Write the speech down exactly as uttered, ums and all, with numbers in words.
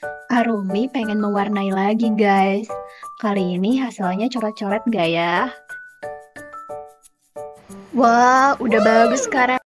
Arumi pengen mewarnai lagi, guys. Kali ini hasilnya coret-coret gak ya? Wah, udah bagus sekarang.